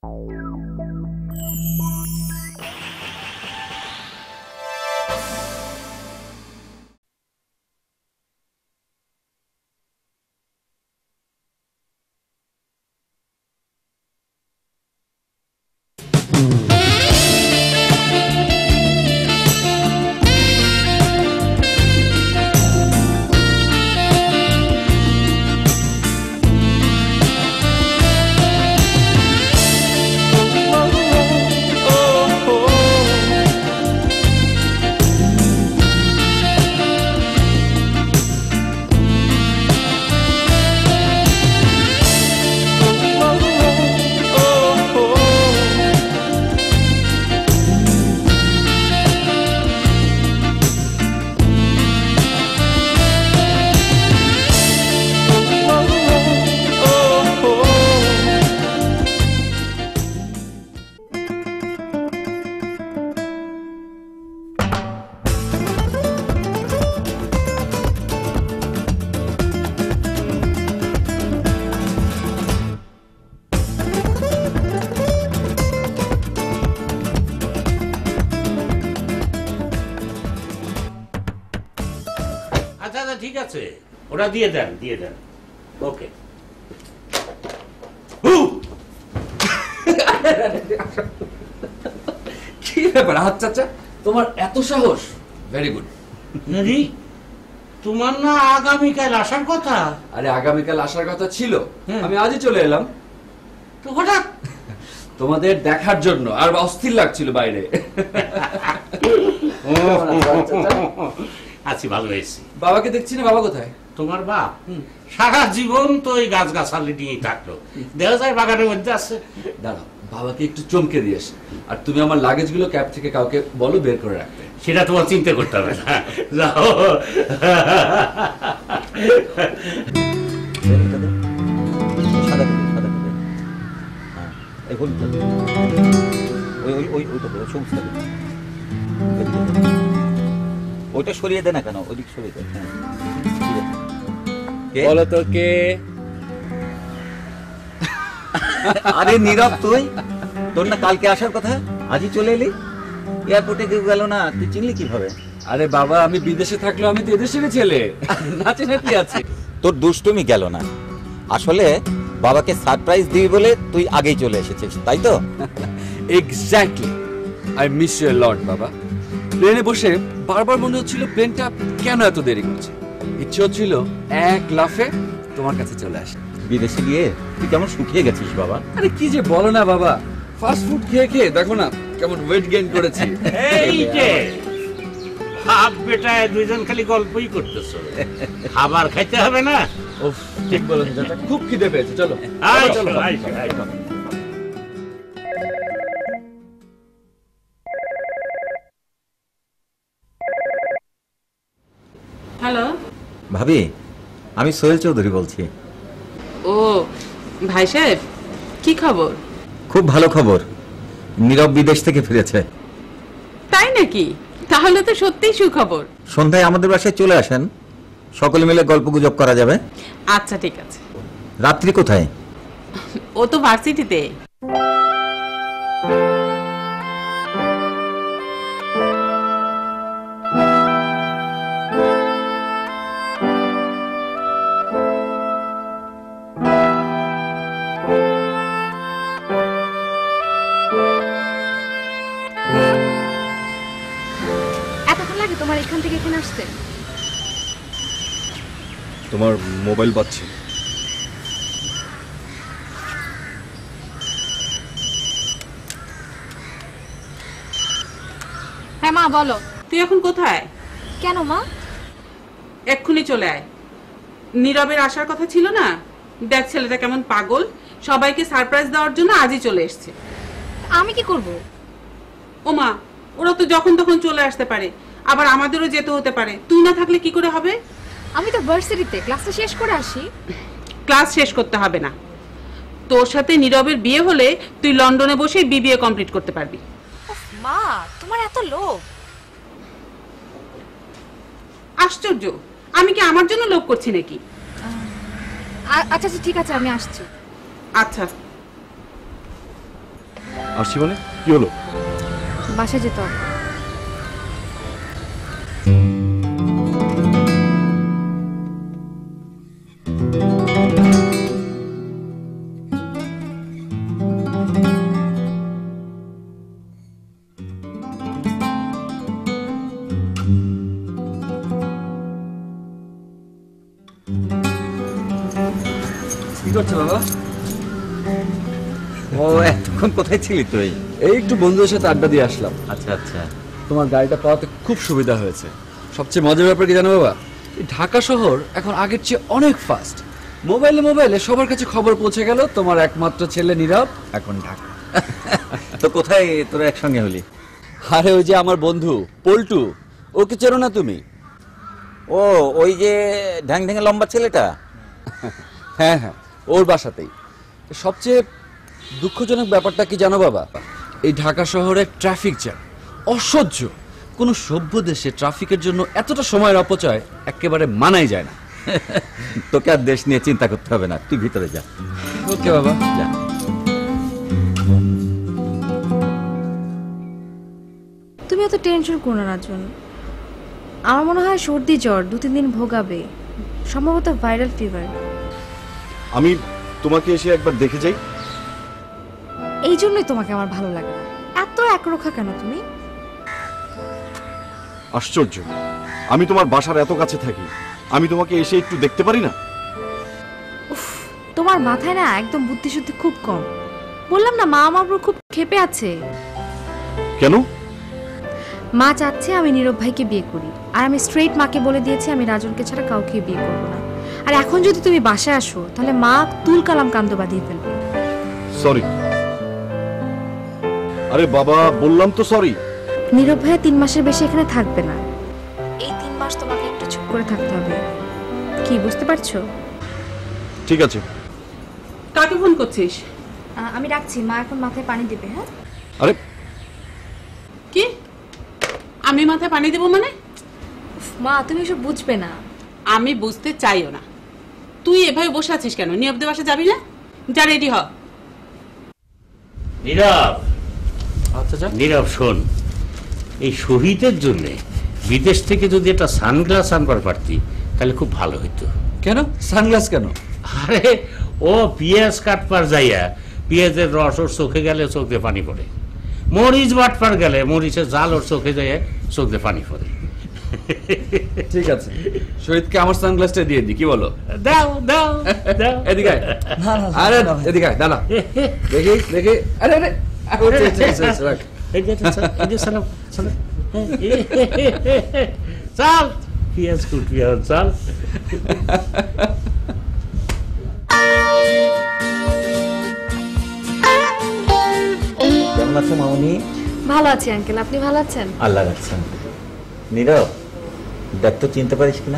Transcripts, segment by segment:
ঠিক আছে, ওটা দিয়ে দেন, দিয়ে দেন। ওকে। কি ব্যাপার হাত চাচা, তোমার এত সাহস? Very good. তোমার না আগামীকাল আসার কথা? আরে আগামীকাল আসার কথা ছিল, আমি আজই চলে এলাম। তো হঠাৎ? তোমাদের দেখার জন্য, আর অস্থির লাগছিল বাইরে। আছি, ভালো হয়েছি। বাবাকে দেখছি না, বাবা কোথায়? তোমার বাপ সারা জীবন তো ওই গাছ গাছালি নিয়েই থাকলো, দেখা যায় বাগানের মধ্যে আছে। দাঁড়াও, বাবাকে একটু চমকে দিয়ে আসি। আর তুমি আমার লাগেজ গুলো ক্যাব থেকে কাউকে বলো বের করে রাখতে। সেটা তোমার চিন্তা করতে হবে না, যাও। ওইটা সরিয়ে দে না কেন, ওইদিক সরিয়ে দে। বলো তো কে? আরে নীরব, তুই? তোর না কালকে আসার কথা, আজই চলে এলি? এয়ারপোর্টে কেউ গেল না, তুই চিনলি কিভাবে? আরে বাবা, আমি বিদেশে থাকলেও আমি তো এদেশেরই ছেলে, নাচে নাচি আছে। তোর দুষ্টুমি গেল না। আসলে বাবাকে সারপ্রাইজ দিবি বলে তুই আগেই চলে এসেছিস, তাই তো? Exactly, I miss you lot বাবা। প্লেনে বসে বারবার মনে হচ্ছিল প্লেনটা কেন এত দেরি করছে। ইচ্ছে হচ্ছিল এক লাফে তোমার কাছে চলে আসে। বিদেশে গিয়ে তুই কেমন শুকিয়ে গেছিস বাবা। আরে কি যে বলো না বাবা, ফাস্ট ফুড খেয়ে খেয়ে দেখো না কেমন ওয়েট গেইন করেছি। এই যে বাপ বেটা দুইজন খালি গল্পই করতেছো, খাবার খাইতে হবে না? উফ, ঠিক বলেছো চাচা, খুব খিদে পেয়েছে। চলো চলো। হ্যালো ভাবি, আমি সোহেল চৌধুরী বলছি। ও ভাই সাহেব, কি খবর? খুব ভালো খবর, নীরব বিদেশ থেকে ফিরেছে। তাই নাকি? তাহলে তো সত্যিই সুখবর। সন্ধ্যায় আমাদের বাসায় চলে আসেন, সকলে মিলে গল্প গুজব করা যাবে। আচ্ছা ঠিক আছে। রাত্রি কোথায়? ও তো ভার্সিটিতে। তোমার এখান থেকে এখানে আসতে? তোমার মোবাইল বাজছে। হ্যাঁ মা বলো। তুই এখন কোথায়? কেন মা? এক্ষুনি চলে আয়। নীরবের আসার কথা ছিল না, দেখ ছেলেটা কেমন পাগল, সবাইকে সারপ্রাইজ দেওয়ার জন্য আজই চলে এসেছে। আমি কি করব? ও মা, ওরা তো যখন তখন চলে আসতে পারে, আবার আমাদেরও যেতে হতে পারে। তুই না থাকলে কি করে হবে? আমি তো ভার্সিটিতে ক্লাসটা শেষ করে আসি। ক্লাস শেষ করতে হবে না, তোর সাথে নীরবের বিয়ে হলে তুই লন্ডনে বসে বিবিএ কমপ্লিট করতে পারবি। মা, তোমার এত লোভ। আশ্চর্য, আমি কি আমার জন্য লোভ করছি নাকি? আচ্ছা ঠিক আছে, আমি আসছি। আচ্ছা। আসছি মানে কি হলো? বাসায় যেতে হবে। কি করছো বাবা? ও এতক্ষণ কোথায় ছিলি তুই? এই একটু বন্ধুদের সাথে আড্ডা দিয়ে আসলাম। আচ্ছা আচ্ছা। তোমার গাড়িটা পাওয়াতে খুব সুবিধা হয়েছে। সবচেয়ে মজার ব্যাপার কি জানো বাবা? এই ঢাকা শহর এখন আগের চেয়ে অনেক ফাস্ট। মোবাইলে সবার কাছে খবর পৌঁছে গেল তোমার একমাত্র ছেলে নীরব এখন ঢাকা। তো কোথায় তোরা একসঙ্গে হলি? আরে ওই যে আমার বন্ধু পল্টু, ওকে চেনো না তুমি? ও ওই যে ঢ্যাং ঢ্যাঙে লম্বা ছেলেটা? হ্যাঁ হ্যাঁ, ওর বাসাতেই। সবচেয়ে দুঃখজনক ব্যাপারটা কি জানো বাবা? এই ঢাকা শহরে ট্রাফিক জ্যাম অসহ্য। কোনো সভ্য দেশে ট্রাফিকের জন্য এতটা সময়ের অপচয় একেবারে মানাই যায় না। তোকে আর দেশ নিয়ে চিন্তা করতে হবে না, তুই ভিতরে যা। ওকে বাবা, যা। তুমি অত টেনশন করো না রাজন। আমার মনে হয় সর্দি জ্বর 2-3 দিন ভোগাবে, সম্ভবত ভাইরাল ফিভার। আমি তোমাকে এসে একবার দেখে যাই। এই জন্যই তোমাকে আমার ভালো লাগে না। এত একরোখা কেন তুমি? আশ্চর্য, আমি তোমার বাসার এত কাছে থাকি, আমি তোমাকে এসে একটু দেখতে পারি না? উফ, তোমার মাথায় না একদম বুদ্ধিশুদ্ধি খুব কম। বললাম না, মা আমার উপর খুব ক্ষেপে আছে। কেন? মা চাচ্ছে আমি নীরব ভাইকে বিয়ে করি, আর আমি স্ট্রেইট মাকে বলে দিয়েছি আমি রাজনকে ছাড়া কাউকে বিয়ে করবো না। আর এখন যদি তুমি বাসায় আসো তাহলে মা তুল কালাম কান্দ বাঁধিয়ে ফেলবে। সরি। আরে বাবা, বললাম তো সরি। নীরব ভাইয়া 3 মাসের বেশি এখানে থাকবে না। এই 3 মাস তোমাকে একটু চুপ করে থাকতে হবে। কি বুঝতে পারছো? ঠিক আছে। কাকে ফোন করছিস? আমি রাখছি, মা এখন মাথায় পানি দিবে। হ্যাঁ আরে কি আমি মাথায় পানি দেবো মানে? উফ, মা তুমি এসব বুঝবে না। আমি বুঝতে চাইও না। তুই এভাবে বসে আছিস কেন? নীরবদের বাসা যাবি না? যা, রেডি হ। নীরব, আচ্ছা যা। নীরব শোন, এই শহীদের জন্য বিদেশ থেকে যদি একটা সানগ্লাস আনবার পারতি তাহলে খুব ভালো হইতো। কেন সানগ্লাস কেন? আরে ও পিঁয়াজ কাটবার যাইয়া পেঁয়াজের রস ওর চোখে গেলে চোখ দিয়ে পানি পড়ে, মরিচ বাটবার গেলে মরিচের জাল ওর চোখে যায় চোখ দিয়ে পানি পড়ে। ঠিক আছে, শহীদকে আমার সানগ্লাসটা দিয়ে দি, কি বলো? দাও দাও দাও। এদিকে আয়। আরে এদিকে আয়, দাঁড়া। দেখি দেখি। আরে আরে রাখ। এই যে সালাম সালাম। চাল পেঁয়াজ কুটবি আর চাল। কেমন আছো মামনি? ভালো আছি আঙ্কেল, আপনি ভালো আছেন? আল্লাহ রাখছেন। নীরব, দেখ তো চিনতে পারিস কিনা?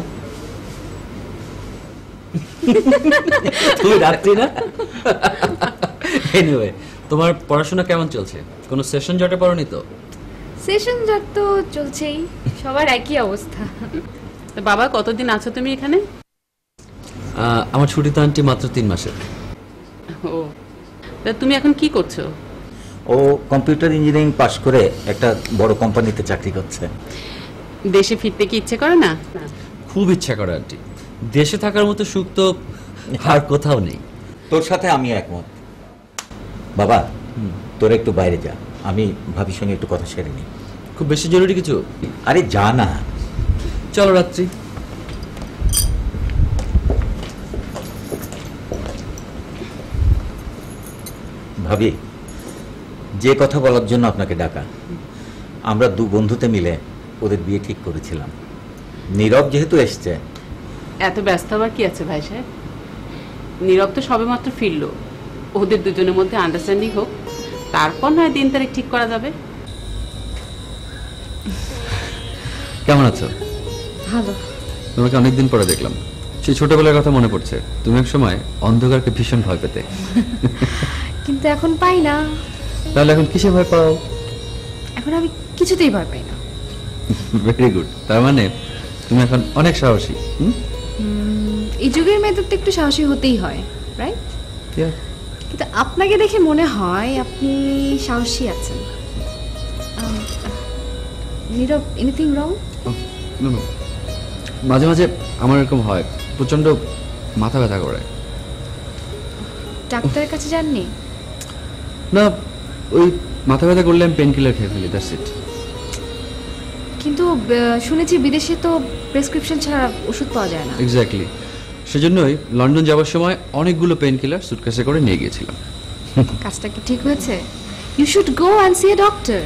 তুই রাত্রি না? এনিওয়ে, তোমার পড়াশোনা কেমন চলছে? কোনো সেশন জটে পড়নি তো? সেশন যত চলছেই, সবার একই অবস্থা। তো বাবা, কতদিন আছো তুমি এখানে? আমার ছুটি তো আন্টি মাত্র 3 মাসের। ও, তা তুমি এখন কি করছো? ও কম্পিউটার ইঞ্জিনিয়ারিং পাশ করে একটা বড় কোম্পানিতে চাকরি করছে। দেশে ফিরতে কি ইচ্ছে করে না? খুব ইচ্ছা করে আন্টি, দেশে থাকার মতো সুখ তো আর কোথাও নেই। তোর সাথে আমি একমত। বাবা, তোর একটু বাইরে যা, আমি ভাবির সঙ্গে একটু কথা সেরে নিই। খুব বেশি জরুরি কিছু? আরে যা না। চলো রাত্রি। ভাবি, যে কথা বলার জন্য আপনাকে ডাকা, আমরা 2 বন্ধুতে মিলে ওদের বিয়ে ঠিক করেছিলাম। নীরব যেহেতু এসছে। এত ব্যস্ত আবার কি আছে ভাই সাহেব? নীরব তো সবেমাত্র ফিরলো। ওদের দুজনের মধ্যে আন্ডারস্ট্যান্ডিং হোক, তারপর নয় দিন তারিখ ঠিক করা যাবে। কেমন আছো? ভালো। তোমাকে অনেকদিন পরে দেখলাম। সেই ছোটবেলার কথা মনে পড়ছে। তুমি এক সময় অন্ধকারকে ভীষণ ভয় পেতে। কিন্তু এখন পাই না। তাহলে এখন কিসে ভয় পাও? এখন আমি কিছুতেই ভয় পাই না। Very good. তার মানে তুমি এখন অনেক সাহসী। এই যুগের মেয়েদের তো একটু সাহসী হতেই হয়, রাইট? কিন্তু আপনাকে দেখে মনে হয় আপনি সাহসী আছেন। Nirab, anything wrong? মাঝে মাঝে আমার এরকম হয়, প্রচন্ড মাথা ব্যথা করে। ডাক্তারের কাছে যাননি? না, ওই মাথা ব্যথা করলে আমি পেন কিলার খেয়ে ফেলি, দ্যাটস ইট। কিন্তু শুনেছি বিদেশে তো প্রেসক্রিপশন ছাড়া ওষুধ পাওয়া যায় না। এক্স্যাক্টলি, সেজন্যই লন্ডন যাওয়ার সময় অনেকগুলো পেন কিলার সুটকেসে করে নিয়ে গিয়েছিলাম। কাজটা কি ঠিক হয়েছে? You should go and see a doctor.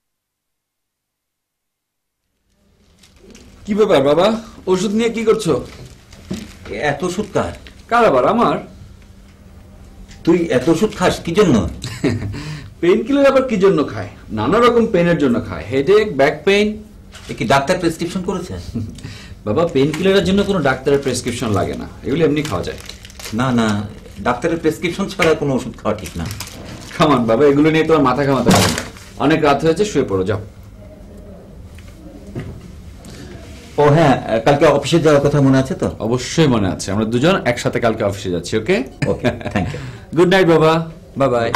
কি ব্যাপার বাবা, ওষুধ নিয়ে কি করছো? এত ওষুধ কার? কার আবার? আমার। তুই এত ওষুধ খাস কি জন্য? পেন কিলার আবার কি জন্য খায়? নানা রকম পেনের জন্য খায়, হেডেক, ব্যাক পেইন। কি ডাক্তার প্রেসক্রিপশন করেছে? বাবা, পেন কিলারের জন্য কোনো ডাক্তারের প্রেসক্রিপশন লাগে না, এগুলো এমনি খাওয়া যায়। না না, ডাক্তারের প্রেসক্রিপশন ছাড়া কোনো ওষুধ খাওয়া ঠিক না। খামান বাবা, এগুলো নিয়ে তোমার মাথা ঘামাতে হবে না। অনেক রাত হয়েছে, শুয়ে পড়ো, যাও। ও হ্যাঁ, কালকে অফিসে যাওয়ার কথা মনে আছে তো? অবশ্যই মনে আছে, আমরা দুজন একসাথে কালকে অফিসে যাচ্ছি। Okay okay, thank you. Good night বাবা, বাই বাই।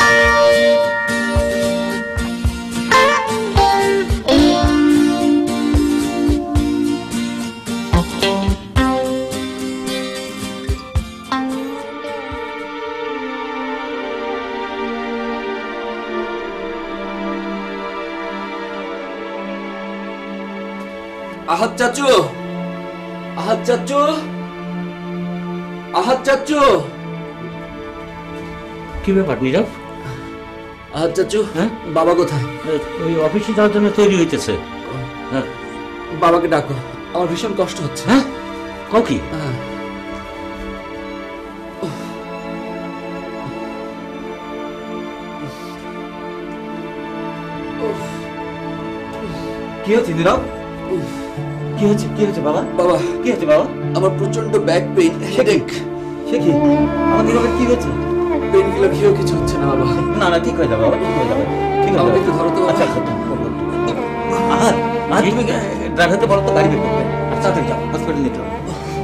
আহাত চাচু, আহাত চাচু, আহাত চাচু। কি ব্যাপার নীরব? আহাত চাচু, হ্যাঁ? বাবা কোথায়? ওই অফিসে যাওয়ার জন্য তৈরি হইতেছে। হ্যাঁ, বাবাকে ডাকো, আমার ভীষণ কষ্ট হচ্ছে। হ্যাঁ কও কি? কি হচ্ছে নীরব? কি হচ্ছে, কি হচ্ছে বাবা? বাবা, কি হচ্ছে বাবা? আমার প্রচন্ড ব্যাক পেইন, হেডেক। সে কি? আমার নীরবের কি হচ্ছে? পেন কিলার খেয়েও কিছু হচ্ছে না বাবা। না না, ঠিক হয়ে যাবে বাবা, ঠিক হয়ে যাবে, ঠিক হয়ে আমাকে যাবে। একটু ধরো তো বাবা। আচ্ছা আচ্ছা, আহাত, আহাত তুমি ড্রাইভারকে বলো তো গাড়ি বের করতে। আচ্ছা তাড়াতাড়ি যাও, হসপিটাল নিতে হবে।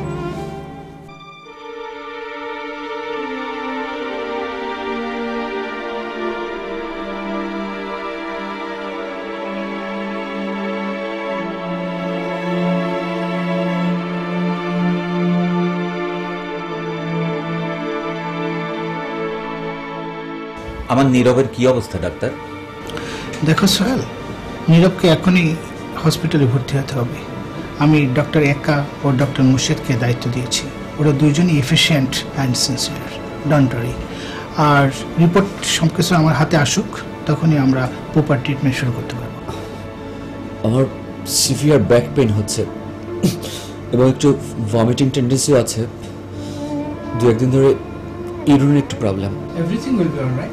আমার নীরবের কি অবস্থা ডাক্তার? দেখো সোহেল, নীরবকে এখনই হসপিটালে ভর্তি হতে হবে। আমি ডক্টর একা ও ডক্টর মুর্শেদকে দায়িত্ব দিয়েছি। ওরা দুজনই efficient and sincere, don't worry. আর রিপোর্ট সব কিছু আমার হাতে আসুক, তখনই আমরা প্রপার ট্রিটমেন্ট শুরু করতে পারবো। আমার সিভিয়ার ব্যাক পেইন হচ্ছে এবং একটু ভমিটিং টেন্ডেন্সিও আছে। দু একদিন ধরে ইউরিনের একটু প্রবলেম। Everything will be alright.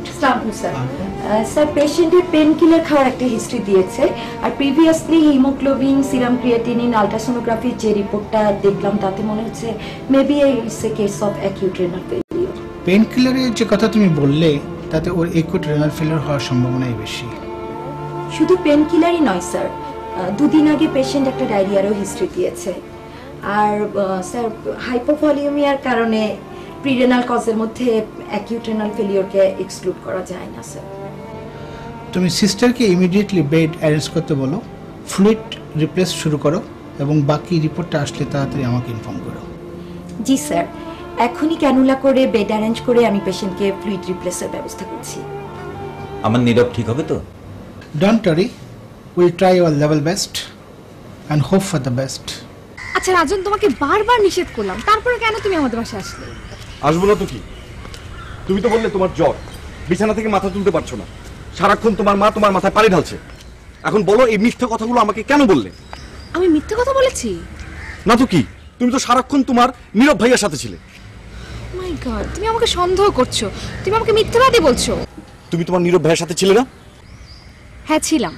Sir পেশেন্টের পেন কিলার খাওয়ার একটা হিস্ট্রি দিয়েছে, আর প্রিভিয়াসলি হিমোগ্লোবিন, সিরাম ক্রিয়েটিনিন, আলট্রাসোনোগ্রাফির যে রিপোর্টটা দেখলাম তাতে মনে হচ্ছে maybe it's a case of acute renal failure. Pain কিলারের যে কথা তুমি বললে তাতে ওর অ্যাকিউট রেনাল ফেলিওর হওয়ার সম্ভাবনাই বেশি। শুধু পেন কিলারই নয় স্যার, দুদিন আগে পেশেন্ট একটা ডায়রিয়ারও হিস্ট্রি দিয়েছে। আর স্যার হাইপোভলিউমিয়ার কারণে প্রিরেনাল কজের মধ্যে অ্যাকিউট রেনাল ফেলিওরকে এক্সক্লুড করা যায় না স্যার। তুমি সিস্টারকে ইমিডিয়েটলি বেড অ্যারেঞ্জ করতে বলো, ফ্লুইড রিপ্লেস শুরু করো এবং বাকি রিপোর্টটা আসলে তাড়াতাড়ি আমাকে ইনফর্ম করো। জি স্যার, এখনই ক্যানুলা করে বেড অ্যারেঞ্জ করে আমি পেশেন্টকে ফ্লুইড রিপ্লেসের ব্যবস্থা করছি। আমার নীরব ঠিক হবে তো? Don't worry, will try our level best and hope for the best. আচ্ছা রাজন, তোমাকে বারবার নিষেধ করলাম, তারপরে কেন তুমি আমাদের বাসায় আসলে? আসবো না তো কি? তুমি তো বললে তোমার জ্বর, বিছানা থেকে মাথা তুলতে পারছো না, সারাক্ষণ তোমার মা তোমার মাথায় পানি ঢালছে। এখন বলো এই মিথ্যে কথাগুলো আমাকে কেন বললে? আমি মিথ্যে কথা বলেছি? না তো কি, তুমি তো সারাক্ষণ তোমার নীরব ভাইয়ের সাথে ছিলে। মাই গড, তুমি আমাকে সন্দেহ করছো, তুমি আমাকে মিথ্যাবাদী বলছো। তুমি তোমার নীরব ভাইয়ের সাথে ছিলে না? হ্যাঁ ছিলাম।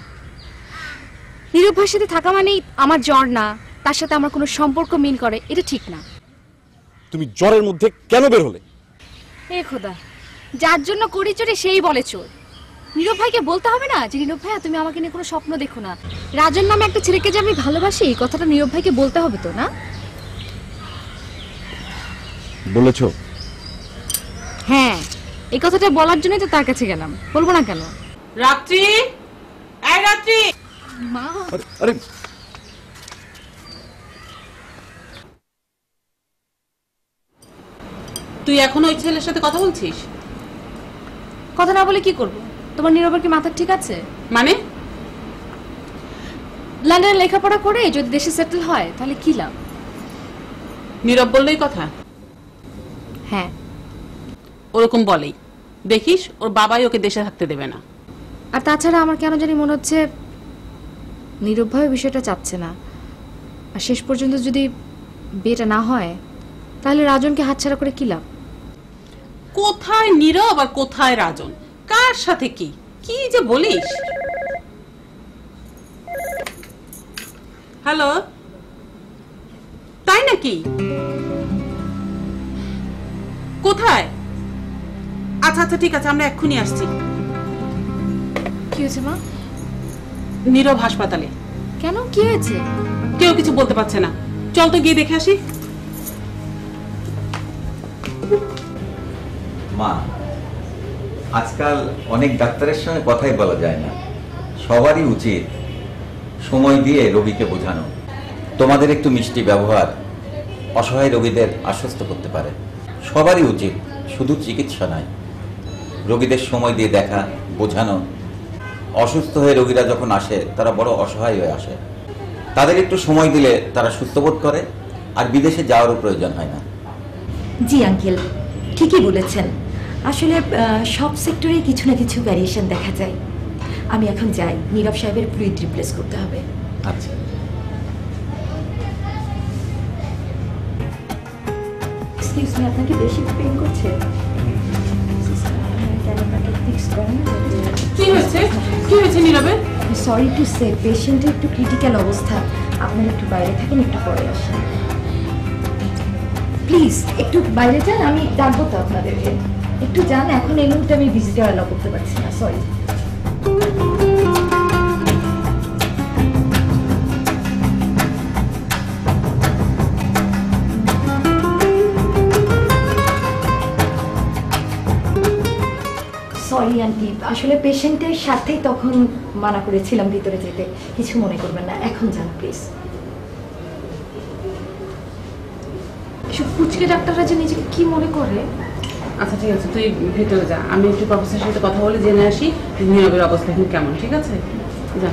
নীরব ভাইয়ের সাথে থাকা মানেই আমার জ্বর না, তার সাথে আমার কোনো সম্পর্ক মিল করে, এটা ঠিক না। তুমি জ্বরের মধ্যে কেন বের হলে? এ খোদা, যার জন্য করি চোরে সেই বলে চোর। নীরব ভাইকে বলতে হবে না যে নীরব ভাইয়া তুমি আমাকে নিয়ে কোনো স্বপ্ন দেখো না, রাজন নামে একটা ছেলেকে যে আমি ভালোবাসি এই কথাটা নীরব ভাইকে বলতে হবে তো, না? বলেছো? হ্যাঁ, এই কথাটা বলার জন্যই তো তার কাছে গেলাম, বলবো না কেন? রাত্রি, এই রাত্রি। মা, আরে তুই এখনো ওই ছেলের সাথে কথা বলছিস? কথা না বলে কি করব? তোমার নীরবের কি মাথা ঠিক আছে? মানে লন্ডনে লেখাপড়া করে যদি দেশে সেটেল হয় তাহলে কি লাভ? নীরব বললেই কথা? হ্যাঁ, ওরকম বলেই। দেখিস ওর বাবাই ওকে দেশে থাকতে দেবে না। আর তাছাড়া আমার কেন জানি মনে হচ্ছে নীরব ভাই বিষয়টা চাচ্ছে না। আর শেষ পর্যন্ত যদি বিয়েটা না হয় তাহলে রাজনকে হাতছাড়া করে কি লাভ? কোথায় নীরব আর কোথায় রাজন? কার সাথে কি কি যে বলিস? হ্যালো, তাই নাকি? কোথায়? আচ্ছা আচ্ছা ঠিক আছে, আমরা এক্ষুনি আসছি। কি হয়েছে মা? নীরব হাসপাতালে। কেন, কি হয়েছে? কেউ কিছু বলতে পারছে না, চল তো গিয়ে দেখে আসি। মা, আজকাল অনেক ডাক্তারের সঙ্গে কথাই বলা যায় না। সবারই উচিত সময় দিয়ে রোগীকে বোঝানো। তোমাদের একটু মিষ্টি ব্যবহার অসহায় রোগীদের আশ্বস্ত করতে পারে। সবারই উচিত, শুধু চিকিৎসা নয়, রোগীদের সময় দিয়ে দেখা, বোঝানো। অসুস্থ হয়ে রোগীরা যখন আসে তারা বড় অসহায় হয়ে আসে। তাদের একটু সময় দিলে তারা সুস্থ বোধ করে, আর বিদেশে যাওয়ারও প্রয়োজন হয় না। জি আঙ্কেল, ঠিকই বলেছেন। আসলে সব সেক্টরে কিছু না কিছু ভ্যারিয়েশন দেখা যায়। আমি এখন যাই, নীরব সাহেবের ফ্লুইড রিপ্লেস করতে হবে। আচ্ছা। এক্সকিউজ মি, আপনাকে বেশি পেইন করছে? কি হয়েছে? কি হয়েছে নীরবে? সরি টু সে, পেশেন্টের একটু ক্রিটিক্যাল অবস্থা। আপনারা একটু বাইরে থাকেন, একটু পরে আসেন প্লিজ। একটু বাইরে যান, আমি ডাকবো তো আপনাদেরকে। একটু যান, এখন এই মুহূর্তে আমি ভিজিটার অ্যালাউ করতে পারছি না, সরি। সরি আন্টি, আসলে পেশেন্টের সাথেই তখন মানা করেছিলাম ভিতরে যেতে। কিছু মনে করবেন না, এখন যান প্লিজ। এসব পুচকে ডাক্তাররা যে নিজেকে কি মনে করে। আচ্ছা ঠিক আছে, তুই ভেতরে যা, আমি একটু প্রফেসরের সাথে কথা বলে জেনে আসি নীরবের অবস্থা এখন কেমন। ঠিক আছে, যা।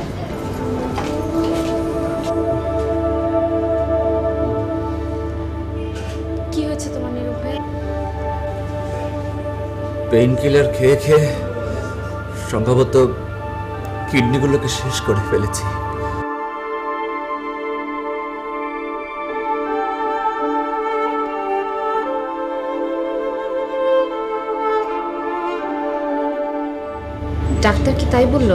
কি হয়েছে তোমার নীরব ভাই? পেইন কিলার খেয়ে খেয়ে সম্ভবত কিডনিগুলোকে শেষ করে ফেলেছি। ডাক্তার কি তাই বললো?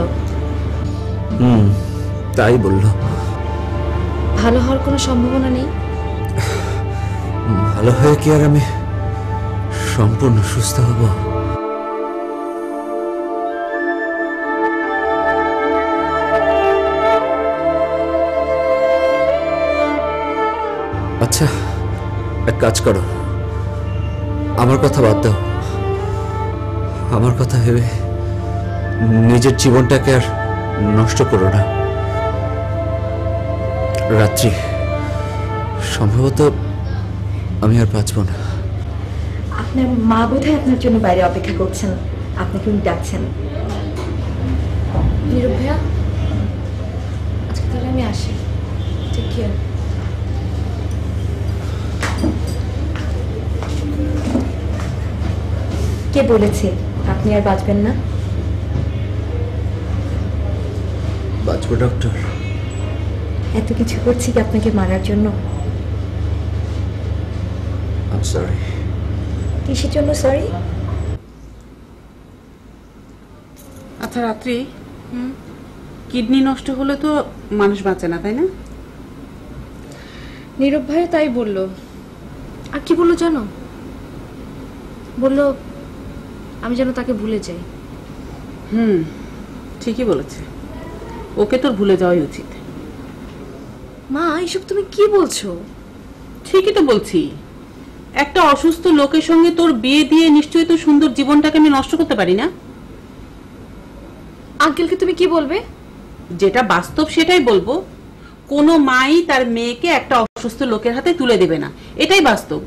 তাই বললো। ভালো হওয়ার কোনো সম্ভাবনা নেই? ভালো হয়ে কি আর আমি সম্পূর্ণ সুস্থ হব? আচ্ছা, এক কাজ করো, আমার কথা বাদ দাও। আমার কথা ভেবে নিজের জীবনটাকে আর নষ্ট করো না। রাত্রি, সম্ভবত আমি আর বাঁচব না। আপনার মা বোধহয় আপনার জন্য বাইরে অপেক্ষা করছেন, আপনাকে উনি ডাকছেন। নীরব ভাইয়া, আজকে তাহলে আমি আসি। Take care. কে বলেছে আপনি আর বাঁচবেন না? বাঁচবো ডক্টর। এত কিছু করছি কি আপনাকে মারার জন্য? I am sorry. কিসের জন্য সরি? আচ্ছা রাত্রি, কিডনি নষ্ট হলে তো মানুষ বাঁচে না, তাই না? নীরব ভাই তাই বললো। আর কি বললো জানো? বললো আমি যেন তাকে ভুলে যাই। ঠিকই বলেছে, ওকে তোর ভুলে যাওয়াই উচিত। মা, এসব তুমি কি বলছো? ঠিকই তো বলছি। একটা অসুস্থ লোকের সঙ্গে তোর বিয়ে দিয়ে নিশ্চয়ই তো সুন্দর জীবনটাকে আমি নষ্ট করতে পারি না। আঙ্কেলকে তুমি কি বলবে? যেটা বাস্তব সেটাই বলবো। কোনো মাই তার মেয়েকে একটা অসুস্থ লোকের হাতে তুলে দেবে না, এটাই বাস্তব।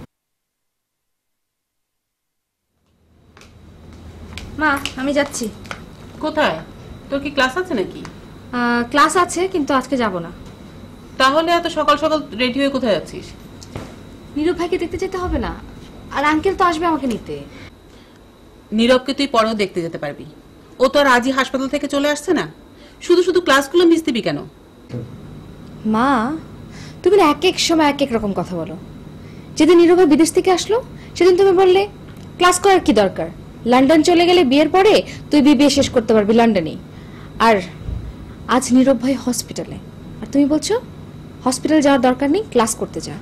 মা আমি যাচ্ছি। কোথায়? তোর কি ক্লাস আছে নাকি? ক্লাস আছে, কিন্তু আজকে যাব না। তাহলে এত সকাল সকাল রেডি হয়ে কোথায় যাচ্ছিস? নীরব ভাইকে দেখতে যেতে হবে না? আর আঙ্কেল তো আসবে আমাকে নিতে। নীরবকে তুই পরেও দেখতে যেতে পারবি, ও তো আর আজই হাসপাতাল থেকে চলে আসছে না। শুধু শুধু ক্লাসগুলো মিস দিবি কেন? মা তুমি না এক এক সময় এক এক রকম কথা বলো। যেদিন নীরব ভাই বিদেশ থেকে আসলো সেদিন তুমি বললে ক্লাস করার কি দরকার, লন্ডন চলে গেলে বিয়ের পরে তুই বিবিএ শেষ করতে পারবি লন্ডনে। আর আজ নীরব ভাই হসপিটালে, আর তুমি বলছো হসপিটাল যাওয়ার দরকার নেই, ক্লাস করতে যা।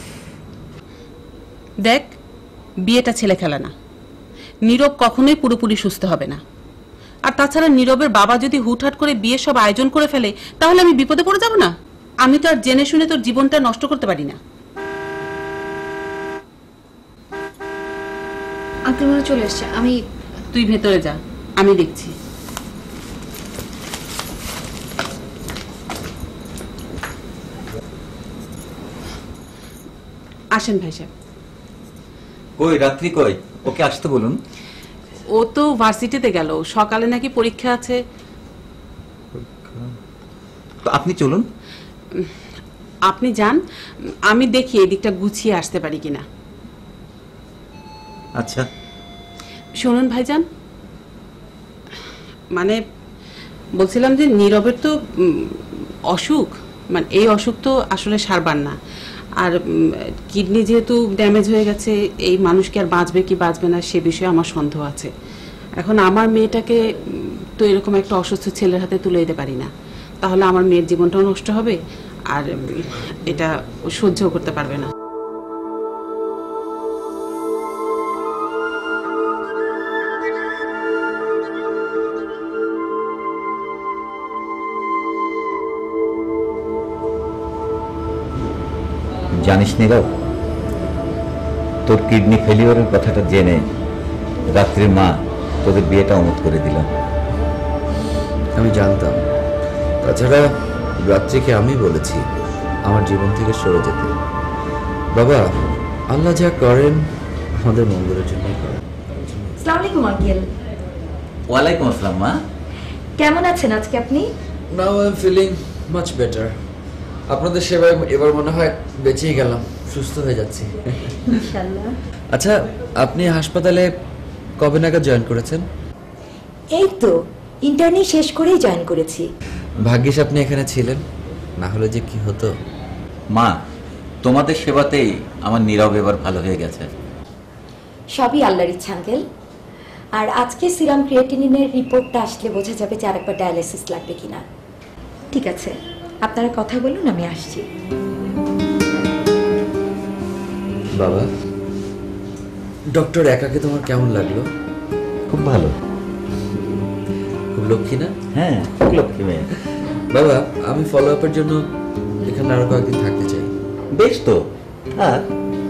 দেখ, বিয়েটা ছেলে খেলা না। নীরব কখনোই পুরোপুরি সুস্থ হবে না। আর তাছাড়া নীরবের বাবা যদি হুটহাট করে বিয়ের সব আয়োজন করে ফেলে তাহলে আমি বিপদে পড়ে যাব না? আমি তো আর জেনে শুনে তোর জীবনটা নষ্ট করতে পারি না। আঙ্কেল মনে চলে এসছে, আমি। তুই ভেতরে যা, আমি দেখছি। আসেন ভাই সাহেব। কই রাত্রি কই? ওকে আসতে বলুন। ও তো ভার্সিটিতে গেল, সকালে নাকি পরীক্ষা আছে। তো আপনি চলুন। আপনি যান, আমি দেখি এদিকটা গুছিয়ে আসতে পারি কিনা। আচ্ছা শুনুন ভাইজান, মানে বলছিলাম যে নীরবের তো অসুখ, মানে এই অসুখ তো আসলে সারবার না। আর কিডনি যেহেতু ড্যামেজ হয়ে গেছে, এই মানুষ কি আর বাঁচবে কি বাঁচবে না সে বিষয়ে আমার সন্দেহ আছে। এখন আমার মেয়েটাকে তো এরকম একটা অসুস্থ ছেলের হাতে তুলে দিতে পারি না, তাহলে আমার মেয়ের জীবনটাও নষ্ট হবে, আর এটা সহ্য করতে পারবে না। জানিস নীরব, তোর কিডনি ফেলিওরের কথাটা জেনে রাত্রির মা তোদের বিয়েটা অমত করে দিল। আমি জানতাম। তাছাড়া রাত্রিকে আমি বলেছি আমার জীবন থেকে সরে যেতে। বাবা, আল্লাহ যা করেন আমাদের মঙ্গলের জন্যই করেন। আসসালামু আলাইকুম আঙ্কেল। ওয়ালাইকুম আসসালাম মা। কেমন আছেন আজকে আপনি? Now I am feeling much better. আপনাদের সেবায় এবার মনে হয় বেঁচেই গেলাম, সুস্থ হয়ে যাচ্ছি ইনশাআল্লাহ। আচ্ছা, আপনি হাসপাতালে কবে নাগাদ জয়েন করেছেন? এই তো ইন্টার্নি শেষ করেই জয়েন করেছি। ভাগ্যিস আপনি এখানে ছিলেন, না হলে যে কি হতো। মা, তোমাদের সেবাতেই আমার নীরব এবার ভালো হয়ে গেছে। সবই আল্লাহর ইচ্ছা আঙ্কেল। আর আজকে সিরাম ক্রিয়েটিনিনের রিপোর্টটা আসলে বোঝা যাবে যে আরেকবার ডায়ালিসিস লাগবে কিনা। ঠিক আছে, আপনারা কথা বলুন, আমি আসছি। বাবা, ডক্টর একাকে তোমার কেমন লাগলো? খুব ভালো। খুব লক্ষ্মী না? হ্যাঁ, খুব লক্ষ্মী মেয়ে। বাবা, আমি ফলো আপের জন্য এখানে আরো কয়েকদিন থাকতে চাই। বেশ তো, আর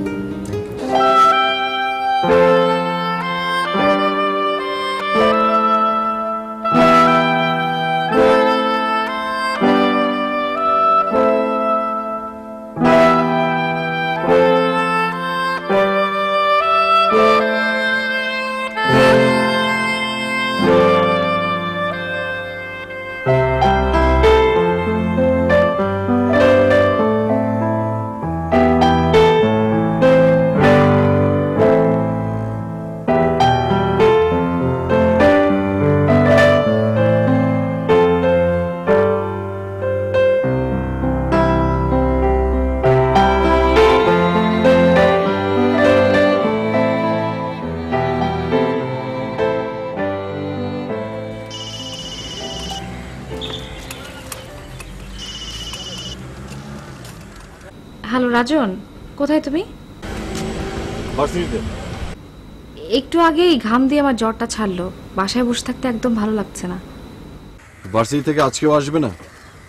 হ্যালো রাজন, কোথায় তুমি? ভার্সিটিতে। একটু আগেই ঘাম দিয়ে আমার জ্বরটা ছাড়লো। বাসায় বসে থাকতে একদম ভালো লাগছে না। ভার্সিটি থেকে আজকেও আসবে না?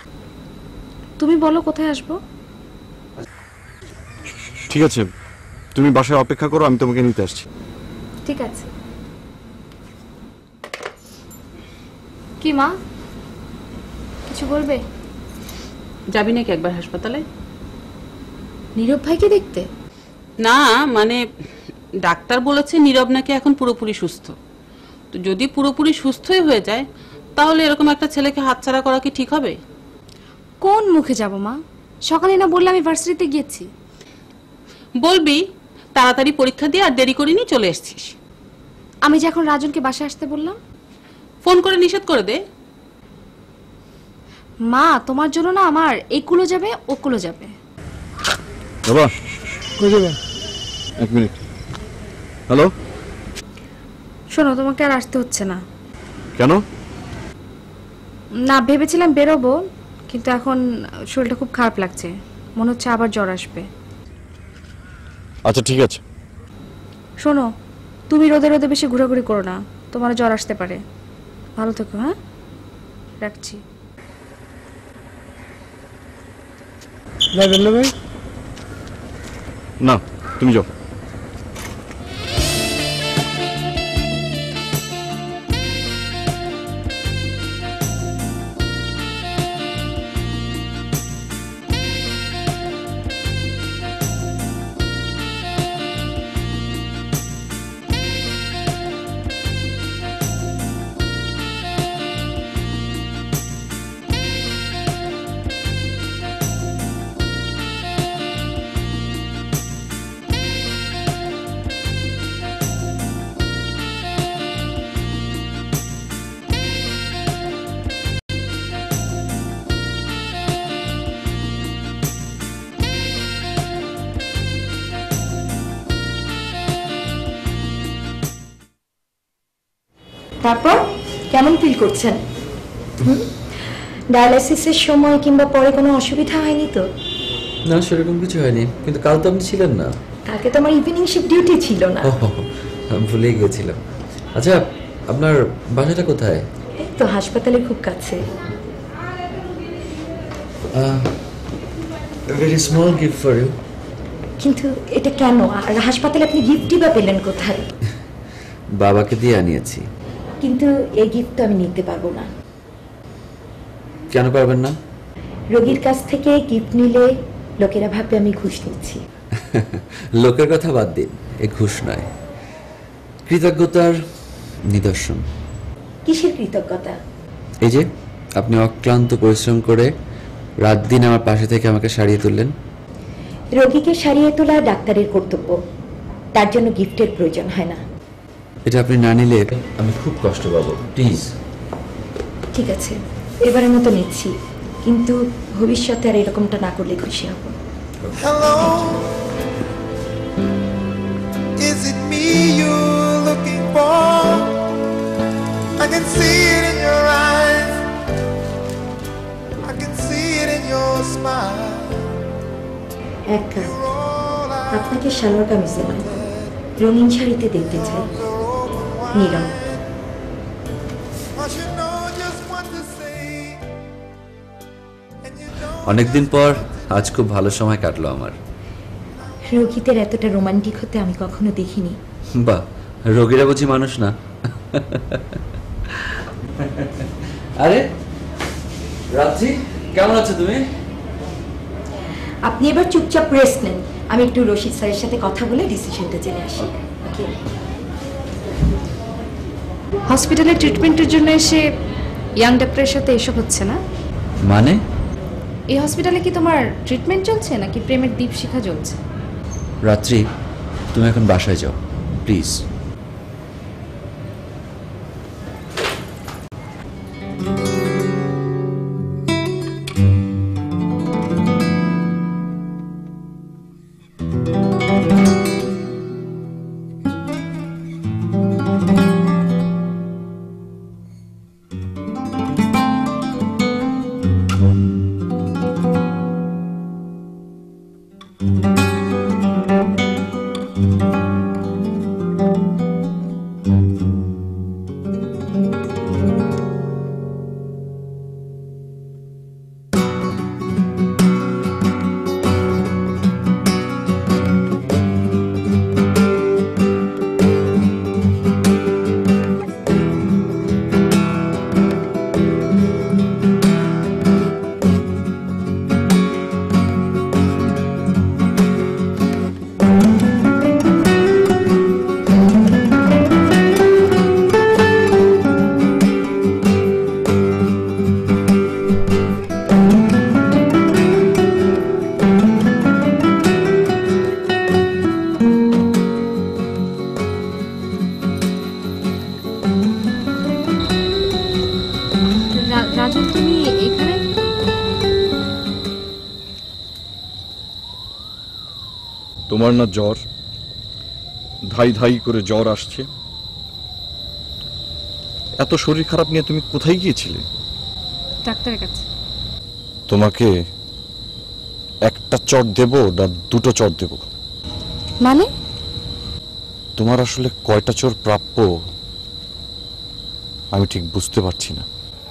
তুমি বলো কোথায় আসবো? ঠিক আছে, তুমি বাসায় অপেক্ষা করো, আমি তোমাকে নিতে আসছি। ঠিক আছে। কি মা, কিছু বলবে? যাবি নাকি একবার হাসপাতালে? নীরব ভাইকে দেখতে? না মানে ডাক্তার বলেছে নীরব নাকি এখন পুরোপুরি সুস্থ। তো যদি পুরোপুরি সুস্থই হয়ে যায় তাহলে এরকম একটা ছেলেকে হাতছাড়া করা কি ঠিক হবে? কোন মুখে যাব মা? সকালে না বললাম আমি ভার্সিটিতে গিয়েছি। বলবি তাড়াতাড়ি পরীক্ষা দিয়ে আর দেরি করিনি চলে এসেছিস। আমি যে এখন রাজনকে বাসায় আসতে বললাম। ফোন করে নিষেধ করে দে। মা তোমার জন্য না আমার এই কুলো যাবে ও কুলো যাবে। বাবা কই যাবেন? এক মিনিট। হ্যালো, শোনো তোমাকে আর আসতে হচ্ছে না। কেন? না ভেবেছিলাম বেরোবো, কিন্তু এখন শরীরটা খুব খারাপ লাগছে, মনে হচ্ছে আবার জ্বর আসবে। আচ্ছা ঠিক আছে। শোনো, তুমি রোদে রোদে বেশি ঘোরাঘুরি করো না, তোমার জ্বর আসতে পারে। ভালো থেকো। হ্যাঁ, রাখছি। যাবেন না ভাই? না, তুমি যাও। তারপর কেমন ফিল করছেন? ডায়ালাইসিসের সময় কিংবা পরে কোনো অসুবিধা হয়নি তো? না, সেরকম কিছু হয়নি, কিন্তু কাল তো আপনি ছিলেন না। কালকে তো আমার ইভিনিং শিফট ডিউটি ছিল না। আমি ভুলেই গেছিলাম। আচ্ছা, আপনার বাসাটা কোথায়? এই তো হাসপাতালের খুব কাছে। Very small gift for you. কিন্তু এটা কেন? আর হাসপাতালে আপনি গিফটই বা পেলেন কোথায়? বাবাকে দিয়ে আনিয়েছি। কিন্তু এই গিফট তো আমি নিতে পারবো না। কেন পারবেন না? রোগীর কাছ থেকে গিফট নিলে লোকেরা ভাববে আমি ঘুষ নিচ্ছি। লোকের কথা বাদ দিন, এ ঘুষ নয়, কৃতজ্ঞতার নিদর্শন। কিসের কৃতজ্ঞতা? এই যে আপনি অক্লান্ত পরিশ্রম করে রাত দিন আমার পাশে থেকে আমাকে সারিয়ে তুললেন। রোগীকে সারিয়ে তোলা ডাক্তারের কর্তব্য, তার জন্য গিফটের প্রয়োজন হয় না। এটা আপনি না নিলে আমি খুব কষ্ট পাবো, প্লিজ। ঠিক আছে, এবারের মতো নিচ্ছি, কিন্তু ভবিষ্যতে আর এরকমটা না করলে খুশি হব। Hello, is it me you're looking for? I can see it in your eyes, I can see it in your smile. এক কাজ, আপনাকে সালোয়ার কামিজে নয় রঙিন শাড়িতে দেখতে চাই। নীরব। অনেকদিন পর আজ খুব ভালো সময় কাটলো আমার। রোগীদের এতটা রোমান্টিক হতে আমি কখনো দেখিনি। বাহ, রোগীরা বুঝি মানুষ না? আরে রাত্রি, কেমন আছো তুমি? আপনি এবার চুপচাপ রেস্ট নেন, আমি একটু রশিদ স্যারের সাথে কথা বলে ডিসিশনটা জেনে আসি। ওকে। হসপিটালে ট্রিটমেন্টের জন্য এসে ইয়াং ডাক্তারের সাথে এসব হচ্ছে না? মানে এই হসপিটালে কি তোমার ট্রিটমেন্ট চলছে নাকি প্রেমের দীপশিখা জ্বলছে? রাত্রি, তুমি এখন বাসায় যাও প্লিজ। রাজন তুমি এখানে? তোমার না জ্বর, ধাই ধাই করে জ্বর আসছে, এত শরীর খারাপ নিয়ে তুমি কোথায় গিয়েছিলে? ডাক্তারের কাছে। তোমাকে একটা চট দেব না দুটো চট দেব? মানে? তোমার আসলে কয়টা চোর প্রাপ্য আমি ঠিক বুঝতে পারছি না।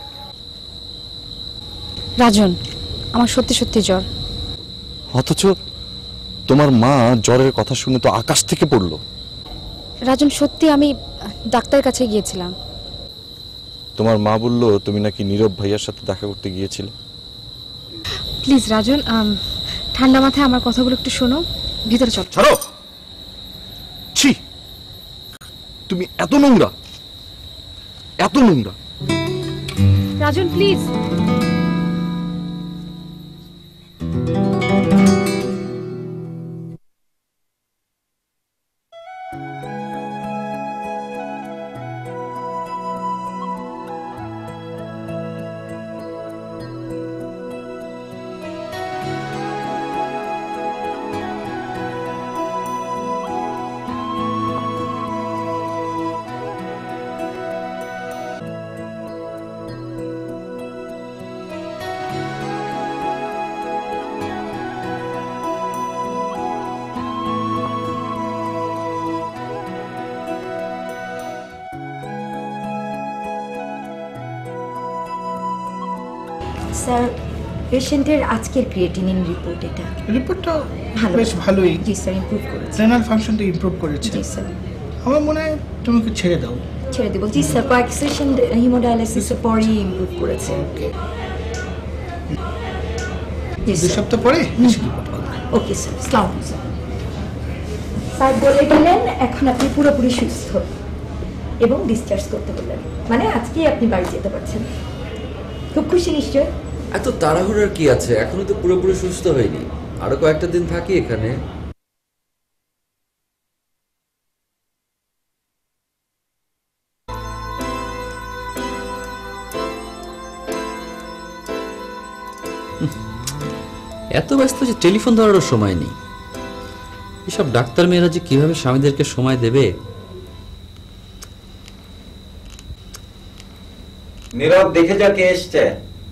রাজন, আমার সত্যি সত্যি জ্বর। অথচ তোমার মা জ্বরের কথা শুনে তো আকাশ থেকে পড়লো। রাজন, সত্যি আমি ডাক্তারের কাছে গিয়েছিলাম। তোমার মা বলল তুমি নাকি নীরব ভাইয়ার সাথে দেখা করতে গিয়েছিলে। প্লিজ রাজন, ঠান্ডা মাথায় আমার কথাগুলো একটু শোনো, ভিতরে চল। ছাড়ো! ছি, তুমি এত নোংরা, এত নোংরা। রাজন প্লিজ। স্যার, পেশেন্টের আজকের ক্রিয়েটিনিন রিপোর্ট এটা। রিপোর্টটা ভালো, বেশ ভালোই। জি স্যার, ইমপ্রুভ করেছে। রেনাল ফাংশনটা ইমপ্রুভ করেছে। জি স্যার। আমার মনে হয় তুমি ওকে ছেড়ে দাও। ছেড়ে দেবো? জি স্যার, কয়েক সেশন হিমোডায়ালিসিসের পরই ইমপ্রুভ করেছে। জি 2 সপ্তাহ পরে রিপোর্ট করবে। ওকে স্যার, আসসালামু আলাইকুম স্যার। স্যার বলে গেলেন এখন আপনি পুরোপুরি সুস্থ এবং ডিসচার্জ করতে বললেন, মানে আজকেই আপনি বাড়ি যেতে পারছেন। খুব খুশি নিশ্চয়? এত তাড়াহুড়োর কি আছে, এখনো তো পুরোপুরি সুস্থ হয়নি, আরো কয়েকটা দিন থাকি এখানে। এত ব্যস্ত যে টেলিফোন ধরারও সময় নেই। এসব ডাক্তার মেয়েরা যে কিভাবে স্বামীদেরকে সময় দেবে। নীরব, দেখে যা কে এসছে।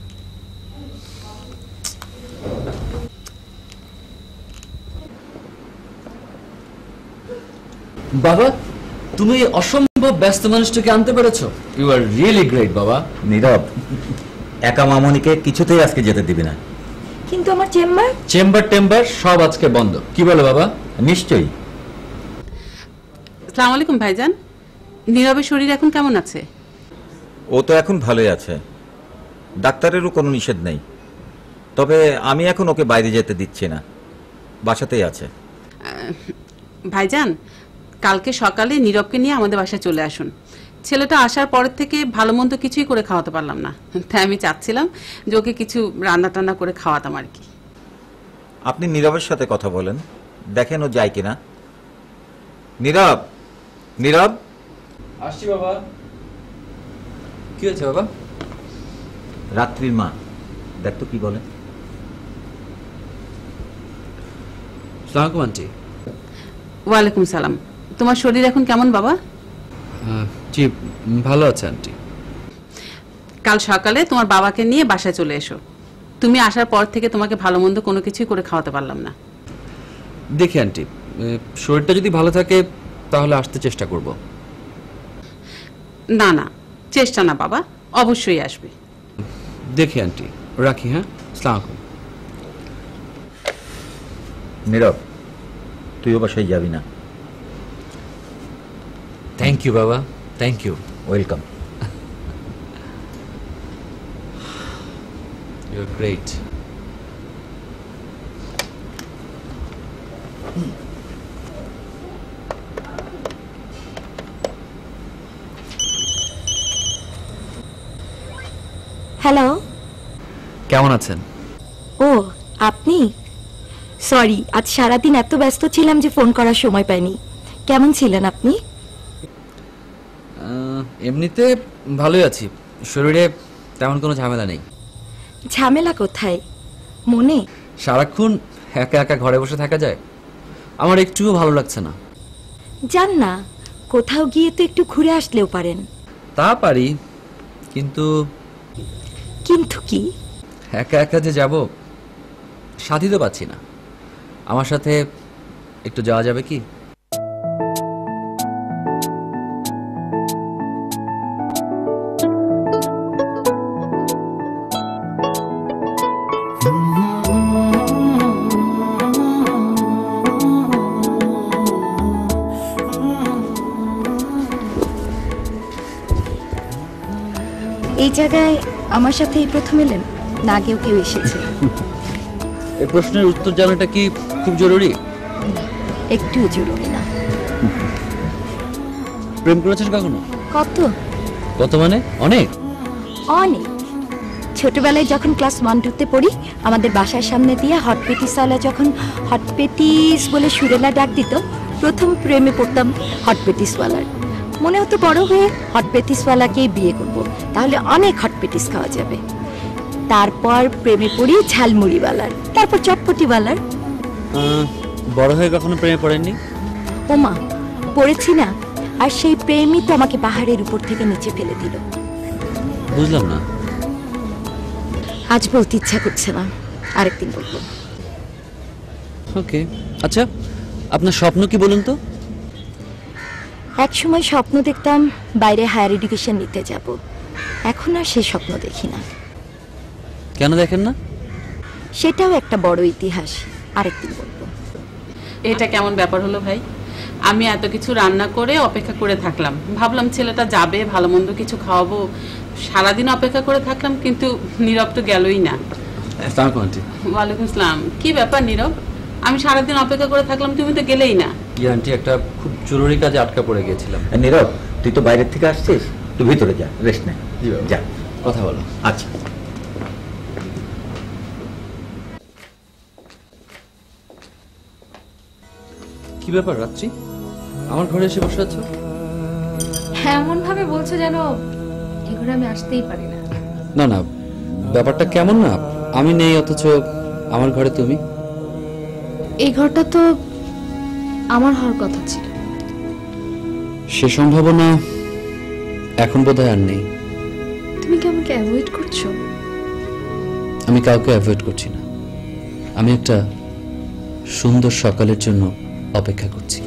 বাবা, তুমি এই অসম্ভব ব্যস্ত মানুষটাকে আনতে পেরেছো। ইউ আর রিয়েলি গ্রেট বাবা। নীরব, একা মামনিকে কিছুতেই আজকে যেতে দিবি না। কিন্তু আমার চেম্বার টেম্বার সব আজকে বন্ধ। কি বলে বাবা? নিশ্চয়ই। আসসালামু আলাইকুম ভাইজান। নীরবের শরীর এখন কেমন আছে? ও তো এখন ভালোই আছে, ডাক্তারেরও কোনো নিষেধ নেই। তবে আমি এখন ওকে বাইরে যেতে দিচ্ছি না, বাসাতেই আছে। ভাইজান, কালকে সকালে নীরবকে নিয়ে আমাদের বাসায় চলে আসুন। ছেলেটা আসার পরের থেকে ভালো মন্দ কিছুই করে খাওয়াতে পারলাম না, তাই আমি চাচ্ছিলাম যে ওকে কিছু রান্না টান্না করে খাওয়াতাম আর কি। আপনি নীরবের সাথে কথা বলেন, দেখেন ও যায় কিনা। নীরব, নীরব। আসছি বাবা। কি হয়েছে বাবা? রাত্রির মা, দেখ তো কি বলে। সালাম আন্টি। ওয়ালাইকুম সালাম। তোমার শরীর এখন কেমন বাবা? জি ভালো আছে আন্টি। কাল সকালে তোমার বাবাকে নিয়ে বাসায় চলে এসো। তুমি আসার পর থেকে তোমাকে ভালো মন্দ কোনো কিছুই করে খাওয়াতে পারলাম না। দেখি আন্টি, শরীরটা যদি ভালো থাকে তাহলে আসতে চেষ্টা করব। না না, চেষ্টা না বাবা, অবশ্যই আসবে। দেখি আন্টি, রাখি। হ্যাঁ, আসসালামু আলাইকুম। নীরব, তুইও বাসায় যাবি না। থ্যাংক ইউ বাবা, thank you. Welcome. You are great. Hello. কেমন আছেন? ও আপনি? সরি, আজ সারাদিন এত ব্যস্ত ছিলাম যে ফোন করার সময় পাইনি। কেমন ছিলেন আপনি? এমনিতে ভালোই আছি, শরীরে তেমন কোনো ঝামেলা নেই। ঝামেলা কোথায়? মনে? সারাক্ষণ একা একা ঘরে বসে থাকা যায়? আমার একটুও ভালো লাগছে না। যান না, কোথাও গিয়ে তো একটু ঘুরে আসলেও পারেন। তা পারি, কিন্তু কিন্তু কি? একা একা যে যাব সাথী তো পাচ্ছি না। আমার সাথে একটু যাওয়া যাবে কি? এই জায়গায় আমার সাথে এই প্রথম এলেন, না আগেও কেউ এসেছে? এই প্রশ্নের উত্তর জানাটা কি খুব জরুরি? একটু জরুরি না। প্রেম করেছেন কখনো? কত? কত মানে? অনেক অনেক। ছোটবেলায় যখন ক্লাস 1-2-তে পড়ি, আমাদের বাসার সামনে দিয়ে হটপেটিসওয়ালা যখন হটপেটিস বলে সুরেলা ডাক দিত, প্রথম প্রেমে পড়তাম হটপেটিসওয়ালার। মনে হতো বড় হয়ে হটপেটিসওয়ালাকেই বিয়ে করব, তাহলে অনেক হটপেটিস খাওয়া যাবে। তারপর প্রেমে পড়ি ঝালমুড়িওয়ালার, তারপর চটপটিওয়ালার। বড় হয়ে কখনো প্রেমে পড়েননি? ওমা, পড়েছি না। আর সেই প্রেমই তো আমাকে পাহাড়ের উপর থেকে নিচে ফেলে দিল। বুঝলাম না। আজ বলতে ইচ্ছা করছে না, আরেকদিন বলবো। ওকে, আচ্ছা আপনার স্বপ্ন কি বলুন তো? এক সময় স্বপ্ন দেখতাম বাইরে হায়ার এডুকেশন নিতে যাব, এখন আর সেই স্বপ্ন দেখি না। কেন দেখেন না? সেটাও একটা বড় ইতিহাস, আরেকদিন বলবো। এটা কেমন ব্যাপার হলো ভাই? আমি এত কিছু রান্না করে অপেক্ষা করে থাকলাম, ভাবলাম ছেলেটা যাবে, ভালো মন্দ কিছু খাওয়াবো। সারাদিন অপেক্ষা করে থাকলাম, কিন্তু নীরব তো গেলই না। ওয়ালাইকুম আসসালাম। কি ব্যাপার নীরব? আমি সারাদিন অপেক্ষা করে থাকলাম, তুমি তো গেলেই না। আন্টি, একটা খুব জরুরি কাজে আটকা পড়ে গিয়েছিলাম। নীরব, তুই তো বাইরের থেকে আসছিস, তুই ভিতরে যা, রেস্ট নে। যা, কথা বলো। আচ্ছা। কি ব্যাপার রাত্রি, আমার ঘরে এসে বসে আছো? এমন ভাবে বলছো যেন এই ঘরে আমি আসতেই পারি না। না না, ব্যাপারটা কেমন না, আমি নেই অথচ আমার ঘরে তুমি। এই ঘরটা তো আমার হওয়ার কথা ছিল। সে সম্ভাবনা এখন বোধহয় আর নেই। তুমি কি আমাকে অ্যাভয়েড করছো? আমি কাউকে অ্যাভয়েড করছি না, আমি একটা সুন্দর সকালের জন্য অপেক্ষা করছি।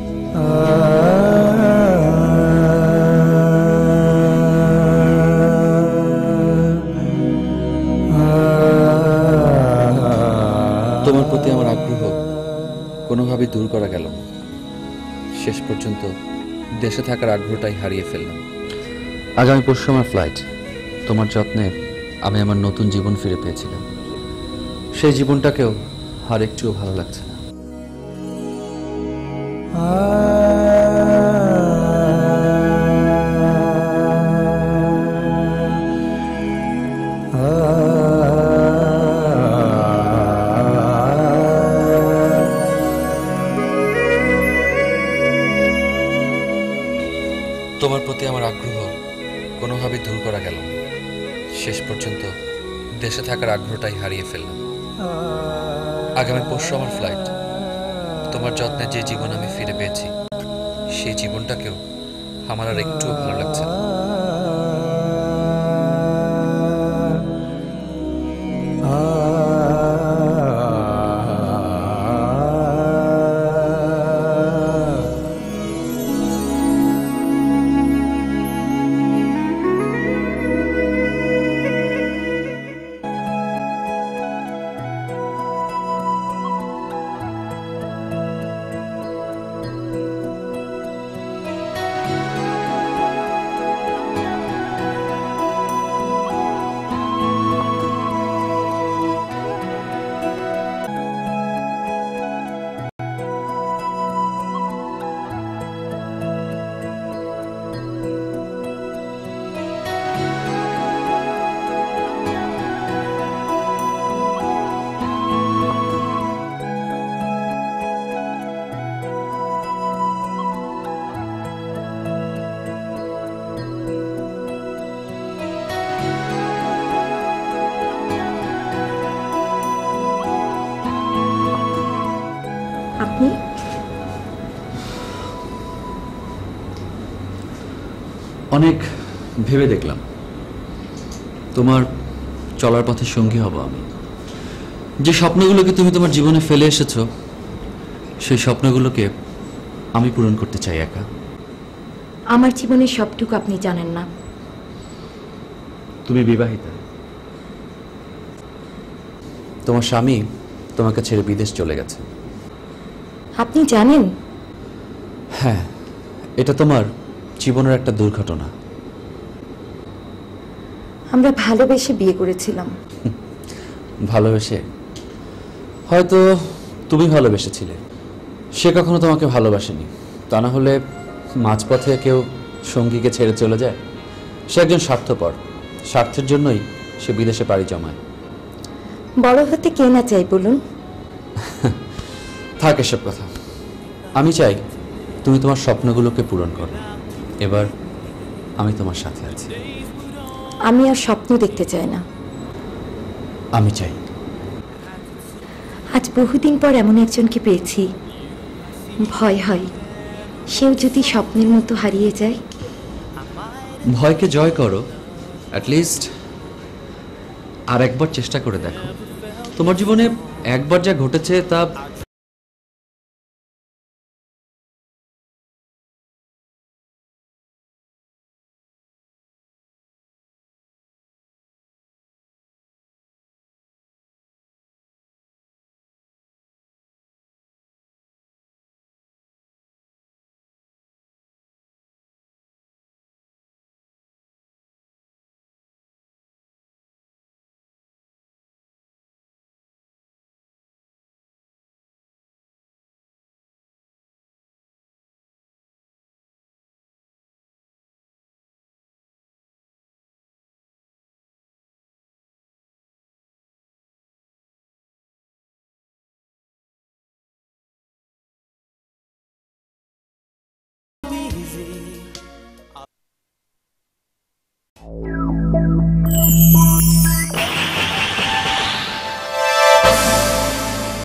তোমার প্রতি আমার আগ্রহ কোনোভাবে দূর করা গেল না। শেষ পর্যন্ত দেশে থাকার আগ্রহটাই হারিয়ে ফেললাম। আগামী পরশু আমার ফ্লাইট। তোমার যত্নে আমি আমার নতুন জীবন ফিরে পেয়েছিলাম, সেই জীবনটাকেও আর একটুও ভালো লাগছে না। তোমার প্রতি আমার আগ্রহ কোনোভাবে দূর করা গেল না। শেষ পর্যন্ত দেশে থাকার আগ্রহটাই হারিয়ে ফেললাম। আগামী পরশু আমার ফ্লাইট। তোমার যত্নে যে জীবন আমি ফিরে পেয়েছি, সেই জীবনটাকেও আমার আর একটুও ভালো লাগছে না। অনেক ভেবে দেখলাম তোমার চলার পথে সঙ্গী হব আমি। যে স্বপ্নগুলোকে তুমি তোমার জীবনে ফেলে এসেছো সেই স্বপ্নগুলোকে আমি পূরণ করতে চাই একা। আমার জীবনের সবটুকু আপনি জানেন না। তুমি বিবাহিতা, তোমার স্বামী তোমাকে ছেড়ে বিদেশ চলে গেছে। আপনি জানেন? হ্যাঁ, এটা তোমার জীবনের একটা দুর্ঘটনা। আমরা ভালোবেসে বিয়ে করেছিলাম। ভালোবেসে? হয়তো তুমি ভালোবেসেছিলে, সে কখনো তোমাকে ভালোবাসেনি। তা না হলে মাঝপথে কেউ সঙ্গীকে ছেড়ে চলে যায়? সে একজন স্বার্থপর, স্বার্থের জন্যই সে বিদেশে পাড়ি জমায়। বড় হতে কে না চাই বলুন? থাক এসব কথা। আমি চাই তুমি তোমার স্বপ্নগুলোকে পূরণ করো। এবার আমি তোমার সাথে আছি। আমি আর স্বপ্ন দেখতে চাই না, আমি চাই। আজ বহুদিন পর এমন একজনকে পেয়েছি, ভয় হয় সেও যদি স্বপ্নের মতো হারিয়ে যায়। ভয়কে জয় করো, অ্যাটলিস্ট আর একবার চেষ্টা করে দেখো। তোমার জীবনে একবার যা ঘটেছে তা easy.